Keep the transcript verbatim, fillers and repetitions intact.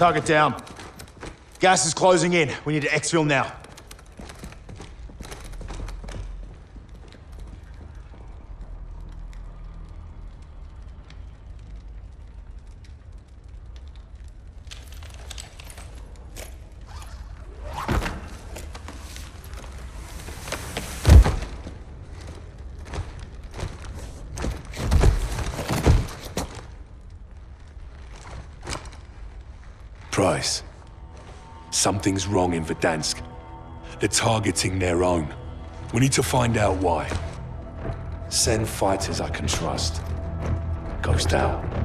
Target down. Gas is closing in. We need to exfil now. Price. Something's wrong in Verdansk. They're targeting their own. We need to find out why. Send fighters I can trust. Ghost out.